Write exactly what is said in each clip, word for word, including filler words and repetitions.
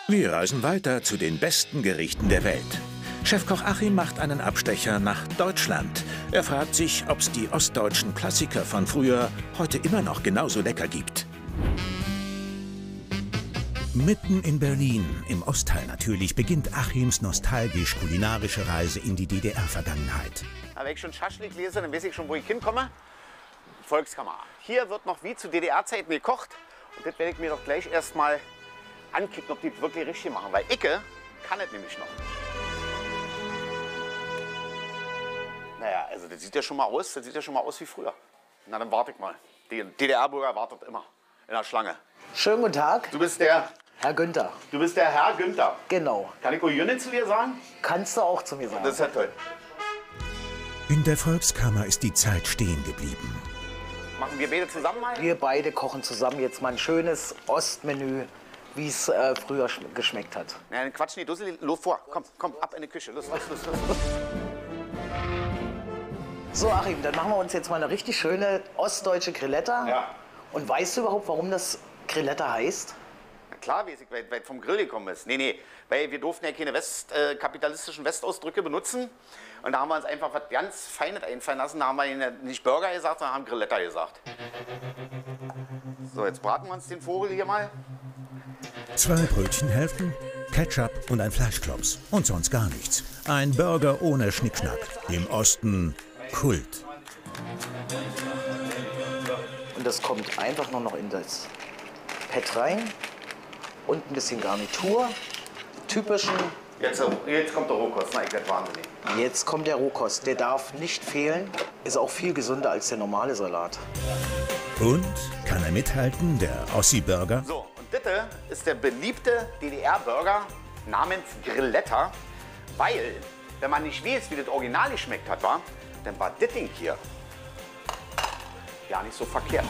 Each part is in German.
Wir reisen weiter zu den besten Gerichten der Welt. Chefkoch Achim macht einen Abstecher nach Deutschland. Er fragt sich, ob es die ostdeutschen Klassiker von früher heute immer noch genauso lecker gibt. Mitten in Berlin, im Ostteil natürlich, beginnt Achims nostalgisch-kulinarische Reise in die D D R-Vergangenheit. Wenn ich schon Schaschlik lese, dann weiß ich schon, wo ich hinkomme. Volkskammer. Hier wird noch wie zu D D R-Zeiten gekocht. Und das werde ich mir doch gleich erstmal ankicken, ob die das wirklich richtig machen. Weil Icke kann es nämlich noch. Naja, also das sieht ja schon mal aus, das sieht ja schon mal aus wie früher. Na, dann warte ich mal. Der D D R-Bürger wartet immer in der Schlange. Schönen guten Tag. Du bist der... Herr Günther. Du bist der Herr Günther. Genau. Kann ich Jünne zu dir sagen? Kannst du auch zu mir sagen. Das ist ja toll. In der Volkskammer ist die Zeit stehen geblieben. Machen wir beide zusammen mal? Wir beide kochen zusammen jetzt mal ein schönes Ostmenü, wie es äh, früher geschmeckt hat. Na, dann quatschen die Dussel. Los vor. Komm, komm, ab in die Küche. Los, los, los, los. So, Achim, dann machen wir uns jetzt mal eine richtig schöne ostdeutsche Grilletta. Ja. Und weißt du überhaupt, warum das Grilletta heißt? Na klar, weiß ich, weil weil vom Grill gekommen ist. Nee, nee, weil wir durften ja keine West, äh, kapitalistischen Westausdrücke benutzen. Und da haben wir uns einfach was ganz Feines einfallen lassen. Da haben wir ihnen nicht Burger gesagt, sondern haben Grilletta gesagt. So, jetzt braten wir uns den Vogel hier mal. Zwei Brötchenhälften, Ketchup und ein Fleischklops. Und sonst gar nichts. Ein Burger ohne Schnickschnack. Im Osten Kult. Und das kommt einfach nur noch in das Pett rein. Und ein bisschen Garnitur. Typischen. Jetzt, jetzt kommt der Rohkost. Na, ich werde wahnsinnig. Jetzt kommt der Rohkost. Der darf nicht fehlen. Ist auch viel gesünder als der normale Salat. Und kann er mithalten, der Ossi-Burger? So, und das ist der beliebte D D R-Burger namens Grilletta. Weil, wenn man nicht weiß, wie das Original geschmeckt hat, war, dann war das Ding hier ja nicht so verkehrt.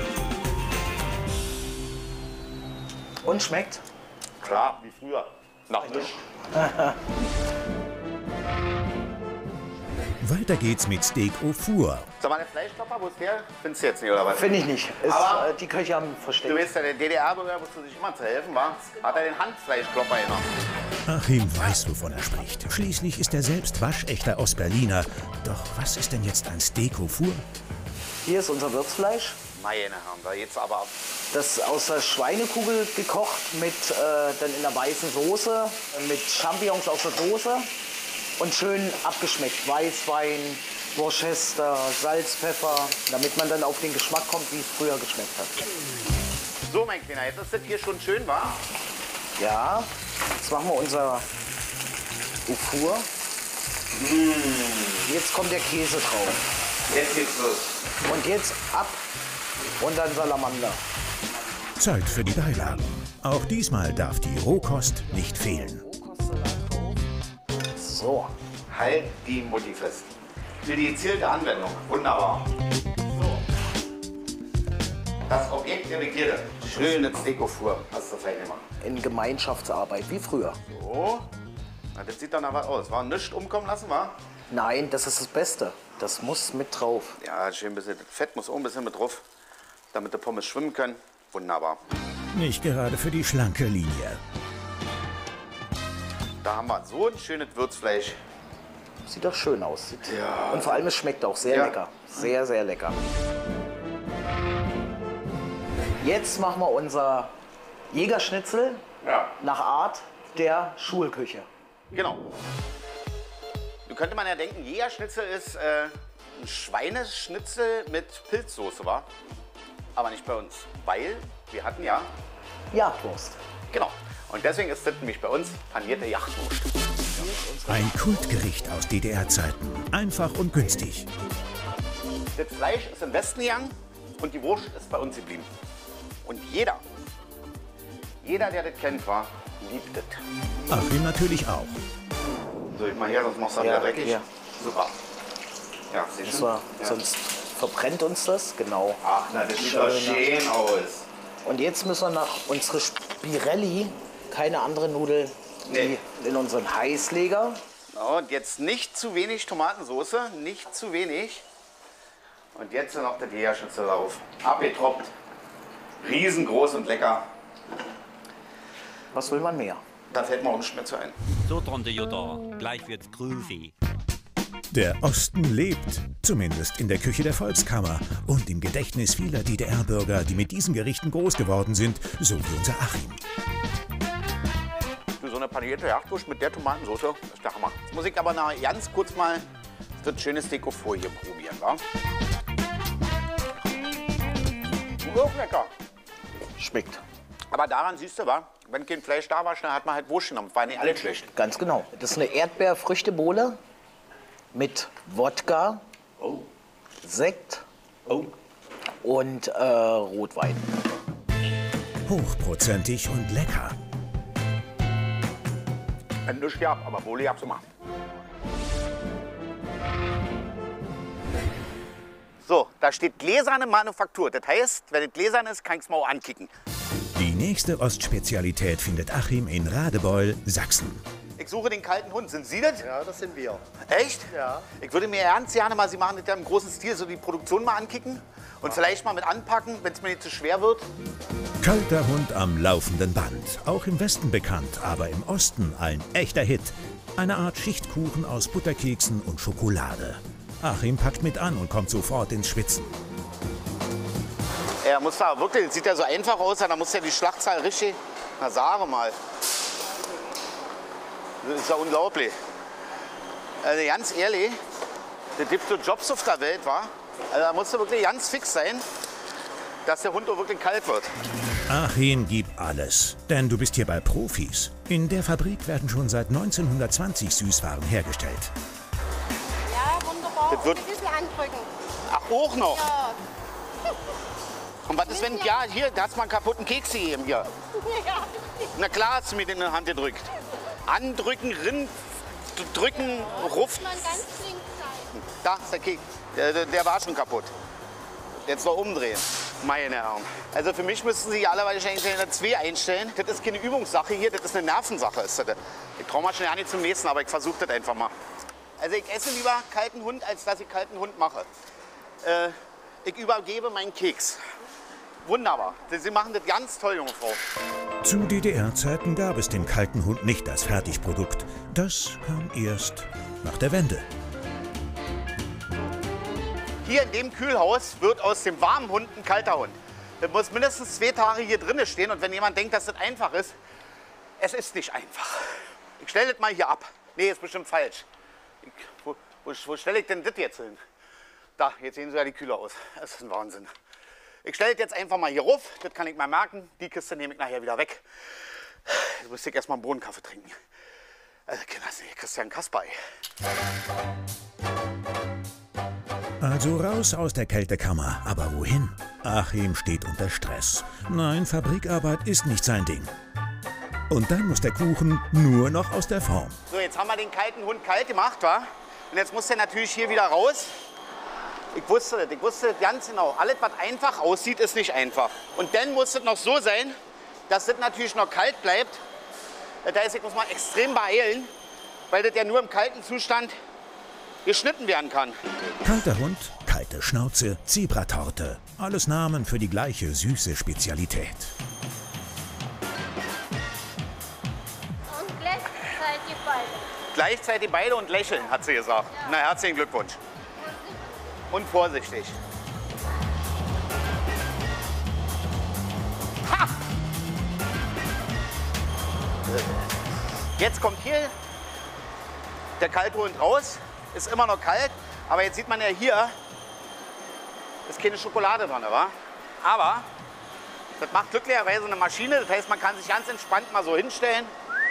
Und schmeckt? Klar, wie früher. Nach nichts. Weiter geht's mit Steak au Four. Sag mal, der Fleischklopper, wo ist der? Findest du jetzt nicht, oder was? Finde ich nicht. Ist, Aber äh, die Köche haben Du versteckt. weißt ja, der D D R-Bürger wusste sich immer zu helfen, war? Hat er den Handfleischklopper genommen. Achim weiß, wovon er spricht. Schließlich ist er selbst waschechter Ostberliner. Doch was ist denn jetzt ein Steak au Four? Hier ist unser Würzfleisch. Meine Herren, da jetzt aber ab. Das ist aus der Schweinekugel gekocht mit äh, dann in der weißen Soße, mit Champignons aus der Dose und schön abgeschmeckt. Weißwein, Worcester, Salz, Pfeffer, damit man dann auf den Geschmack kommt, wie es früher geschmeckt hat. So, mein Kleiner, jetzt ist das hier schon schön, wa? Ja, jetzt machen wir unser au Four. Mmh. Jetzt kommt der Käse drauf. Jetzt geht's los. Und jetzt ab und dann Salamander. Zeit für die Beilagen. Auch diesmal darf die Rohkost nicht fehlen. So. Halt die Mutti fest. Für die gezielte Anwendung. Wunderbar. So. Das Objekt der Begierde. Schöne Steak au Four. Hast du fein gemacht. In Gemeinschaftsarbeit, wie früher. So. Na, das sieht dann aber aus. War nichts umkommen lassen, wa? Nein, das ist das Beste. Das muss mit drauf. Ja, schön ein bisschen. Das Fett muss auch ein bisschen mit drauf, damit die Pommes schwimmen können. Wunderbar. Nicht gerade für die schlanke Linie. Da haben wir so ein schönes Würzfleisch. Sieht doch schön aus. Sieht Ja. Und vor allem, es schmeckt auch sehr Ja. lecker. Sehr, sehr lecker. Jetzt machen wir unser Jägerschnitzel Ja. nach Art der Schulküche. Genau. Nun könnte man ja denken, Jägerschnitzel ist äh, ein Schweineschnitzel mit Pilzsoße, wa? Aber nicht bei uns, weil wir hatten ja, Jagdwurst. genau. Und deswegen ist das nämlich bei uns panierte Jagdwurst. Ein Kultgericht aus D D R-Zeiten. Einfach und günstig. Das Fleisch ist im Westen gegangen und die Wurst ist bei uns geblieben. Und jeder, jeder, der das kennt, war, liebt das. Achim natürlich auch. So, ich mal her, sonst machst du Ja, wieder dreckig. hier. Super. Ja, sehr Das schön. war, Ja. Sonst verbrennt uns das. Genau. Ach, na, das sieht doch Schöner. schön aus. Und jetzt müssen wir nach unsere Spirelli, keine andere Nudel, Nee. die in unseren Heißleger. Und jetzt nicht zu wenig Tomatensauce, nicht zu wenig. Und jetzt noch der Jägerschnitzel drauf. Abgetroppt. Riesengroß und lecker. Was will man mehr? Da fällt mir auch nichts mehr zu ein. So, Tante Jutta, gleich wird's groovy. Der Osten lebt, zumindest in der Küche der Volkskammer und im Gedächtnis vieler D D R-Bürger, die mit diesen Gerichten groß geworden sind, so wie unser Achim. Für so eine panierte Jagdwurst mit der Tomatensauce, das ist der Hammer. Jetzt muss ich aber noch ganz kurz mal das schöne Steak auf Folie probieren, wa? Auch lecker. Schmeckt. Aber daran siehst du, wa? Wenn kein Fleisch da war, dann hat man halt Wurst genommen. War nicht alles schlecht. Ganz genau. Das ist eine Erdbeerfrüchtebohle mit Wodka, Oh. Sekt Oh. und äh, Rotwein. Hochprozentig und lecker. Ein Nisch gehabt, aber Bohle hab's immer. So, da steht gläserne Manufaktur. Das heißt, wenn es gläsern ist, kann ich es mal auch ankicken. Die nächste Ostspezialität findet Achim in Radebeul, Sachsen. Ich suche den kalten Hund. Sind Sie das? Ja, das sind wir. Echt? Ja. Ich würde mir ernst gerne mal, Sie machen das ja im großen Stil, so die Produktion mal ankicken und vielleicht mal mit anpacken, wenn es mir nicht zu schwer wird. Kalter Hund am laufenden Band. Auch im Westen bekannt, aber im Osten ein echter Hit. Eine Art Schichtkuchen aus Butterkeksen und Schokolade. Achim packt mit an und kommt sofort ins Schwitzen. Er muss da wirklich, das sieht ja so einfach aus, da muss ja die Schlachtzahl richtig. Na, sage mal. Das ist ja unglaublich. Also ganz ehrlich, das gibt so Jobs auf der Welt, wa? Also da musst du wirklich ganz fix sein, dass der Hund auch wirklich kalt wird. Achim, gib alles, denn du bist hier bei Profis. In der Fabrik werden schon seit neunzehnhundertzwanzig Süßwaren hergestellt. Ja, wunderbar. Das wird- Ein bisschen andrücken. Ach, auch noch. Ja. Und was ist, wenn, ja, hier, da hast du mal einen kaputten Keks gegeben, hier. Ja. Na klar hast du mir den in die Hand gedrückt. Andrücken, rin, drücken, ruft. Man ganz flink sein. Da ist der Keks. Der, der, der war schon kaputt. Jetzt noch umdrehen. Meine Herren. Also für mich müssten Sie alle wahrscheinlich eine zwei einstellen. Das ist keine Übungssache hier, das ist eine Nervensache. Ist das. Ich traue mal schon ja nicht zum nächsten, aber ich versuche das einfach mal. Also ich esse lieber kalten Hund, als dass ich kalten Hund mache. Äh, ich übergebe meinen Keks. Wunderbar. Sie machen das ganz toll, junge Frau. Zu D D R-Zeiten gab es den kalten Hund nicht als Fertigprodukt. Das kam erst nach der Wende. Hier in dem Kühlhaus wird aus dem warmen Hund ein kalter Hund. Das muss mindestens zwei Tage hier drinnen stehen. Und wenn jemand denkt, dass das einfach ist, es ist nicht einfach. Ich stelle das mal hier ab. Nee, ist bestimmt falsch. Ich, wo wo, wo stelle ich denn das jetzt hin? Da, jetzt sehen Sie ja die Kühle aus. Das ist ein Wahnsinn. Ich stelle das jetzt einfach mal hier ruf. Das kann ich mal merken. Die Kiste nehme ich nachher wieder weg. Jetzt müsste ich erstmal einen Bohnenkaffee trinken. Also, Kinders, nee, Christian Kasper, ey. Also raus aus der Kältekammer. Aber wohin? Achim steht unter Stress. Nein, Fabrikarbeit ist nicht sein Ding. Und dann muss der Kuchen nur noch aus der Form. So, jetzt haben wir den kalten Hund kalt gemacht, wa? Und jetzt muss der natürlich hier wieder raus. Ich wusste das, ich wusste das ganz genau. Alles, was einfach aussieht, ist nicht einfach. Und dann muss es noch so sein, dass das natürlich noch kalt bleibt. Das heißt, ich muss mal extrem beeilen, weil das ja nur im kalten Zustand geschnitten werden kann. Kalter Hund, kalte Schnauze, Zebratorte. Alles Namen für die gleiche süße Spezialität. Und gleichzeitig beide. Gleichzeitig beide und lächeln, hat sie gesagt. Na, herzlichen Glückwunsch. Und vorsichtig. Ha! Jetzt kommt hier der kalte Hund raus. Ist immer noch kalt, aber jetzt sieht man ja hier, ist keine Schokolade dran, wa? Aber das macht glücklicherweise eine Maschine. Das heißt, man kann sich ganz entspannt mal so hinstellen.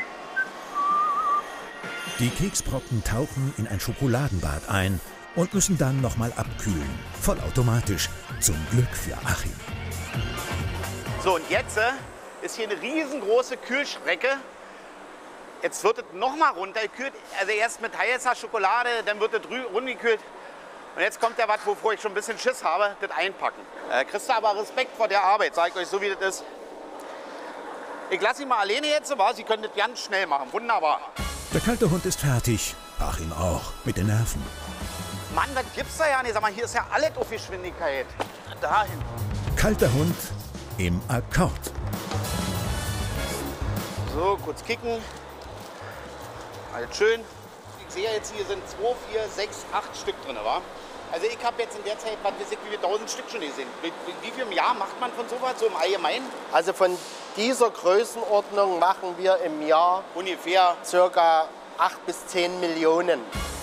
Die Keksbrocken tauchen in ein Schokoladenbad ein und müssen dann nochmal abkühlen. Vollautomatisch. Zum Glück für Achim. So, und jetzt äh, ist hier eine riesengroße Kühlstrecke. Jetzt wird es nochmal runtergekühlt. Also erst mit heißer Schokolade, dann wird es runtergekühlt. Und jetzt kommt ja was, wovor ich schon ein bisschen Schiss habe, das Einpacken. Äh, kriegst du aber Respekt vor der Arbeit, sage ich euch so, wie das ist. Ich lasse ihn mal alleine jetzt, aber Sie können das ganz schnell machen. Wunderbar. Der kalte Hund ist fertig. Achim auch. Mit den Nerven. Mann, was gibt's da ja nicht? Sag mal, hier ist ja alles auf Geschwindigkeit. Dahin. Kalter Hund im Akkord. So, kurz kicken. Alles schön. Ich sehe jetzt, hier sind zwei, vier, sechs, acht Stück drin, wa? Also ich habe jetzt in der Zeit, was weiß ich, wie viele tausend Stück schon gesehen. Wie, wie viel im Jahr macht man von sowas, so im Allgemeinen? Also von dieser Größenordnung machen wir im Jahr Ungefähr circa acht bis zehn Millionen.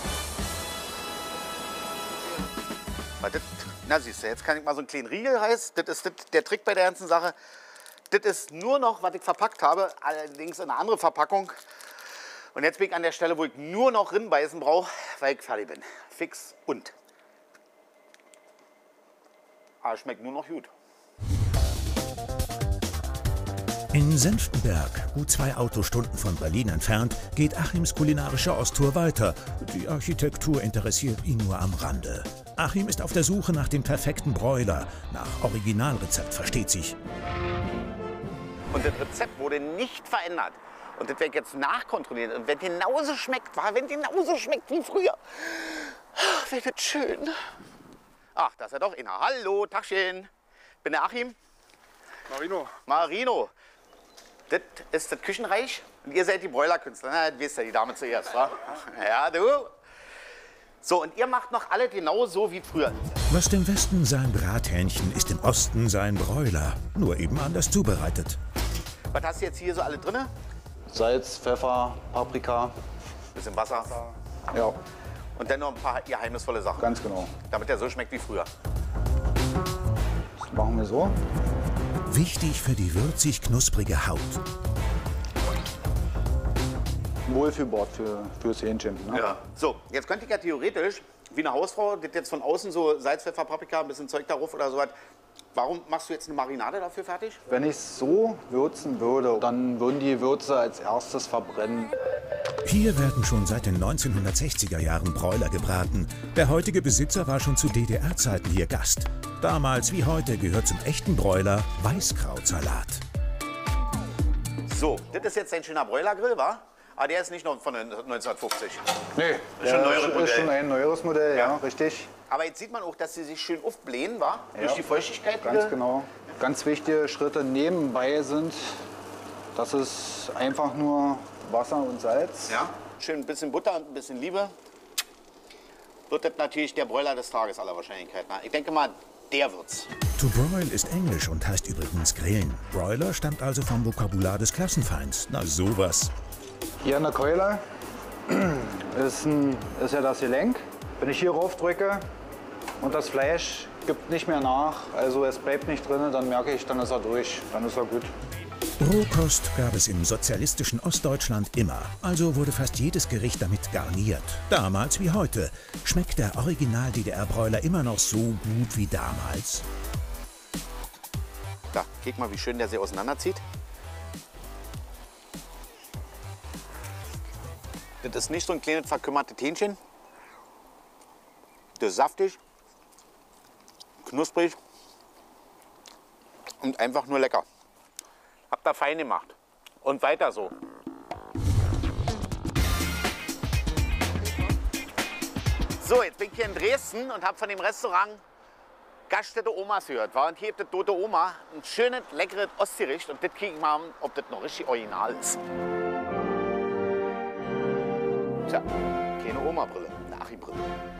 Das, na siehst du, jetzt kann ich mal so einen kleinen Riegel reißen. Das ist das, der Trick bei der ganzen Sache. Das ist nur noch, was ich verpackt habe, allerdings in eine andere Verpackung. Und jetzt bin ich an der Stelle, wo ich nur noch rinbeißen brauche, weil ich fertig bin. Fix und. Aber schmeckt nur noch gut. In Senftenberg, gut zwei Autostunden von Berlin entfernt, geht Achims kulinarische Osttour weiter. Die Architektur interessiert ihn nur am Rande. Achim ist auf der Suche nach dem perfekten Broiler. Nach Originalrezept, versteht sich. Und das Rezept wurde nicht verändert. Und das werde ich jetzt nachkontrollieren. Und wenn genauso schmeckt, war, wenn genauso schmeckt wie früher, wäre das schön. Ach, das ist ja doch einer. Hallo, Tagchen. Ich bin der Achim. Marino. Marino. Das ist das Küchenreich und ihr seid die Broilerkünstler. Na, das wisst ja die Dame zuerst, wa? Ja, du. So, und ihr macht noch alle genau so wie früher. Was im Westen sein Brathähnchen ist im Osten sein Broiler. Nur eben anders zubereitet. Was hast du jetzt hier so alle drin? Salz, Pfeffer, Paprika. Bisschen Wasser. Ja, Und dann noch ein paar geheimnisvolle Sachen. ganz genau. Damit der so schmeckt wie früher. Das machen wir so. Wichtig für die würzig-knusprige Haut. Wohlfühlbad für, fürs Hähnchen. Ne? Ja. So, jetzt könnte ich ja theoretisch, wie eine Hausfrau, das jetzt von außen so Salz, Pfeffer, Paprika, ein bisschen Zeug darauf oder so was. Warum machst du jetzt eine Marinade dafür fertig? Wenn ich es so würzen würde, dann würden die Würze als erstes verbrennen. Hier werden schon seit den neunzehnhundertsechziger Jahren Broiler gebraten. Der heutige Besitzer war schon zu D D R-Zeiten hier Gast. Damals wie heute gehört zum echten Broiler Weißkrautsalat. So, das ist jetzt ein schöner Broilergrill, wa? Aber der ist nicht noch von neunzehnhundertfünfzig. Nee, Ist schon ein neueres ist Modell. schon ein neueres Modell, ja, Ja. richtig. Aber jetzt sieht man auch, dass sie sich schön aufblähen, wa? Ja. Durch die Feuchtigkeit. Ganz wieder. genau. Ganz wichtige Schritte nebenbei sind, das ist einfach nur Wasser und Salz. Ja. Schön ein bisschen Butter und ein bisschen Liebe. Wird das natürlich der Broiler des Tages aller Wahrscheinlichkeit nach. Ich denke mal, der wird's. To broil ist Englisch und heißt übrigens grillen. Broiler stammt also vom Vokabular des Klassenfeinds. Na sowas. Hier an der Keule ist, ein, ist ja das Gelenk. Wenn ich hier rauf drücke und das Fleisch gibt nicht mehr nach, also es bleibt nicht drin, dann merke ich, dann ist er durch, dann ist er gut. Rohkost gab es im sozialistischen Ostdeutschland immer. Also wurde fast jedes Gericht damit garniert. Damals wie heute. Schmeckt der Original-D D R-Broiler immer noch so gut wie damals? Da, guck mal, wie schön der sie auseinanderzieht. Das ist nicht so ein kleines verkümmertes Hähnchen. Das ist saftig, knusprig und einfach nur lecker. Habt ihr fein gemacht. Und weiter so. So, jetzt bin ich hier in Dresden und habe von dem Restaurant Gaststätte Omas gehört. War und hier habt ihr Tote Oma, ein schönes, leckeres Ostgericht. Und das kriege ich mal, ob das noch richtig original ist. Tja, keine Oma-Brille, eine Achim-Brille.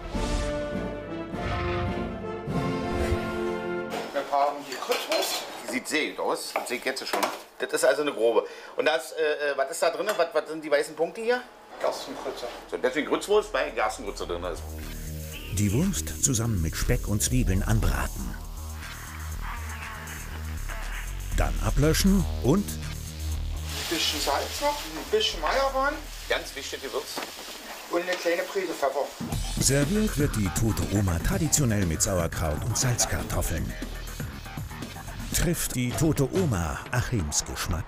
Wir haben die Kurzwurst. Die sieht sehr gut aus, das sehe ich jetzt schon. Das ist also eine grobe. Und das, äh, was ist da drin? Was, was sind die weißen Punkte hier? Gerstengrütze. So, deswegen Grützwurst, weil Gerstengrütze drin ist. Die Wurst zusammen mit Speck und Zwiebeln anbraten. Dann ablöschen und Ein bisschen Salz noch, ein bisschen Majoran Ganz wichtig Gewürz. und eine kleine Prise Pfeffer. serviert wird die Tote Oma traditionell mit Sauerkraut und Salzkartoffeln. Trifft die Tote Oma Achims Geschmack?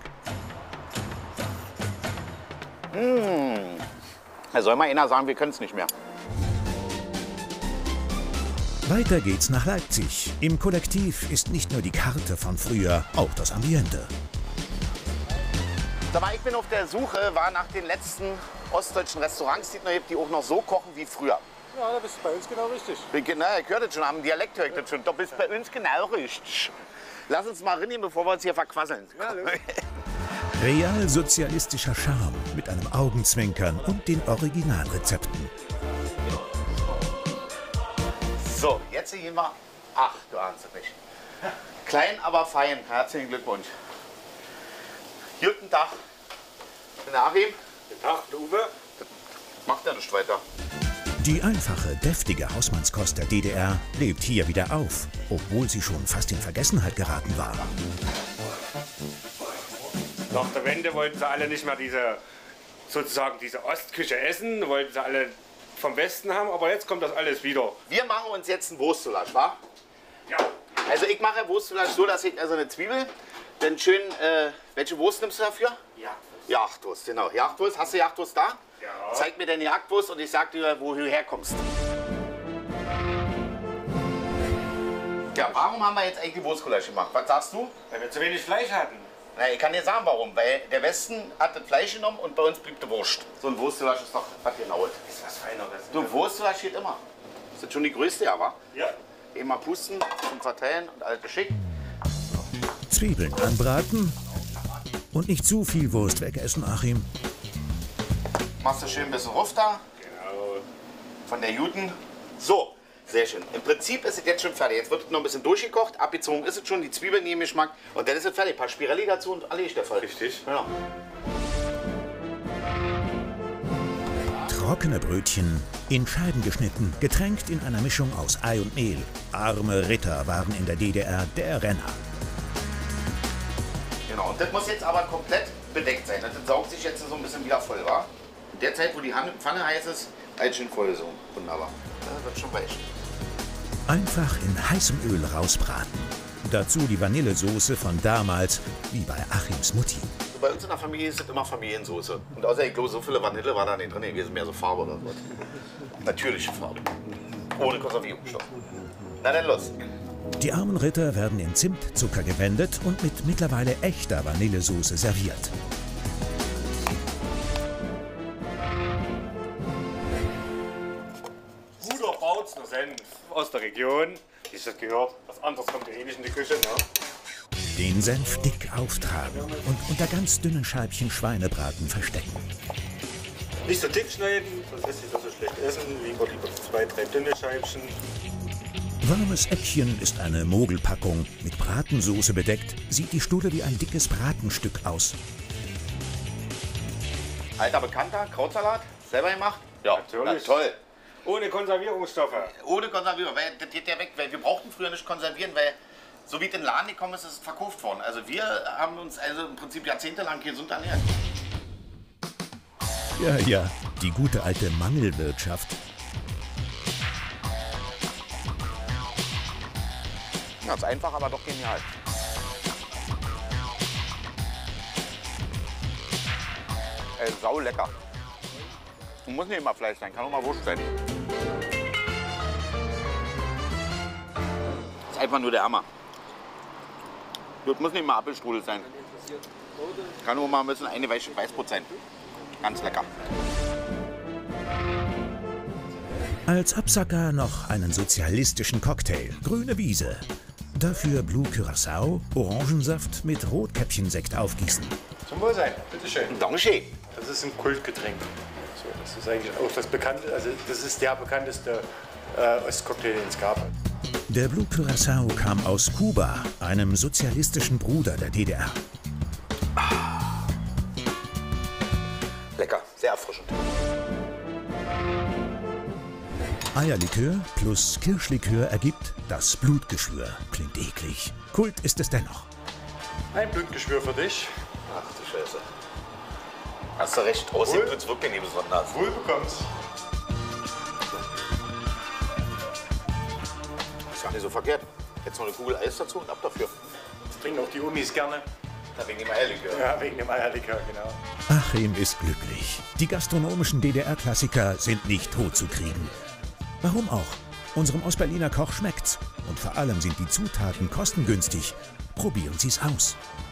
Da soll mal einer sagen, wir können es nicht mehr. Weiter geht's nach Leipzig. Im Kollektiv ist nicht nur die Karte von früher, auch das Ambiente. Sag mal, ich bin auf der Suche, war nach den letzten ostdeutschen Restaurants, die es noch gibt, die auch noch so kochen wie früher. Ja, da bist du bei uns genau richtig. Ich, na, ich höre das schon, am Dialekt höre ich das schon. Da bist bei uns genau richtig. Lass uns mal reingehen, bevor wir uns hier verquasseln. Ja, los. Realsozialistischer Charme mit einem Augenzwinkern und den Originalrezepten. So, jetzt gehen wir. Ach, du ahnst es nicht. Klein, aber fein. Herzlichen Glückwunsch. Guten Tag. Ich bin der Achim. Guten Tag, Uwe. Macht ja nicht weiter. Die einfache, deftige Hausmannskost der D D R lebt hier wieder auf, obwohl sie schon fast in Vergessenheit geraten war. Nach der Wende wollten sie alle nicht mehr diese, sozusagen diese Ostküche essen, wollten sie alle vom Westen haben, aber jetzt kommt das alles wieder. Wir machen uns jetzt einen Wurstgulasch, wa? Ja. Also ich mache Wurstgulasch so, dass ich also eine Zwiebel, dann schön, äh, welche Wurst nimmst du dafür? Ja. Jagdwurst, genau. Jagdwurst, hast du Jagdwurst da? Ja. Zeig mir deine Jagdwurst und ich sag dir, wo du herkommst. Ja, warum haben wir jetzt eigentlich Wurstgulasch gemacht? Was sagst du? Weil wir zu wenig Fleisch hatten. Na, ich kann dir sagen, warum. Weil der Westen hat das Fleisch genommen und bei uns blieb die Wurst. So ein Wurstgulasch ist doch was genaues. Ist was Feineres. Du, Wurstgulasch geht immer. Ist das schon die größte, ja, wa? Ja. Immer pusten zum Verteilen und alles geschickt. Zwiebeln anbraten und nicht zu viel Wurst wegessen, Achim. Machst du schön ein bisschen Ruf da. Genau. Von der Juden. So, sehr schön. Im Prinzip ist es jetzt schon fertig. Jetzt wird es noch ein bisschen durchgekocht. Abgezogen ist es schon. Die Zwiebeln in ihrem Geschmack. Und dann ist es fertig. Ein paar Spirelli dazu und alle ist der Fall. Richtig. Ja. Trockene Brötchen, in Scheiben geschnitten, getränkt in einer Mischung aus Ei und Mehl. Arme Ritter waren in der D D R der Renner. Genau. Und das muss jetzt aber komplett bedeckt sein. Das saugt sich jetzt so ein bisschen wieder voll, wa? In der Zeit, wo die Pfanne heiß ist, halt schön voll so. Wunderbar. Das wird schon weich. Einfach in heißem Öl rausbraten. Dazu die Vanillesoße von damals, wie bei Achims Mutti. Bei uns in der Familie ist es immer Familiensoße. Und außer ich glaube, so viele Vanille war da nicht drin gewesen, mehr so Farbe oder so. Natürliche Farbe. Ohne Konservierungsstoff. Na dann los. Die armen Ritter werden in Zimtzucker gewendet und mit mittlerweile echter Vanillesoße serviert. Guter Bautzner Senf aus der Region. Wie ich das gehört. Was anderes kommt ja eh nicht in die Küche, ne? Den Senf dick auftragen und unter ganz dünnen Scheibchen Schweinebraten verstecken. Nicht so dick schneiden, sonst lässt sich das so schlecht essen. Lieber, lieber zwei, drei dünne Scheibchen. Warmes Eckchen ist eine Mogelpackung. Mit Bratensoße bedeckt, sieht die Stulle wie ein dickes Bratenstück aus. Alter Bekannter, Krautsalat, selber gemacht? Ja, natürlich. Na, toll. Ohne Konservierungsstoffe. Ohne Konservierung, weil das geht ja weg, weil wir brauchten früher nicht konservieren, weil so wie es in den Laden gekommen ist, ist es verkauft worden. Also wir haben uns also im Prinzip jahrzehntelang gesund ernährt. Ja, ja, die gute alte Mangelwirtschaft. Ja, ist einfach, aber doch genial. Ey, sau lecker. Muss nicht immer Fleisch sein, kann auch mal Wurst sein. Ist einfach nur der Hammer. Das muss nicht mal Apfelstrudel sein. Kann nur mal ein bisschen eingeweichtes Weißbrot sein. Ganz lecker. Als Absacker noch einen sozialistischen Cocktail. Grüne Wiese. Dafür Blue Curaçao, Orangensaft mit Rotkäppchensekt aufgießen. Zum Wohlsein, bitteschön. Dankeschön. Das ist ein Kultgetränk. So, das ist eigentlich auch das bekannte, also das ist der bekannteste äh, Ostcocktail, den es gab. Der Blue Curaçao kam aus Kuba, einem sozialistischen Bruder der D D R. Lecker, sehr erfrischend. Eierlikör plus Kirschlikör ergibt das Blutgeschwür. Klingt eklig. Kult ist es dennoch. Ein Blutgeschwür für dich. Ach du Scheiße. Hast du recht, aussehen Wohl. wird's wirklich nicht besonders. Wohl bekommst. Ist ja nicht so verkehrt. Jetzt noch eine Kugel Eis dazu und ab dafür. Das trinken auch die Omis gerne. Na, wegen dem Eierlikör. Ja, wegen dem Eierlikör, genau. Achim ist glücklich. Die gastronomischen D D R-Klassiker sind nicht totzukriegen. Warum auch? Unserem Ostberliner Koch schmeckt's. Und vor allem sind die Zutaten kostengünstig. Probieren Sie's aus.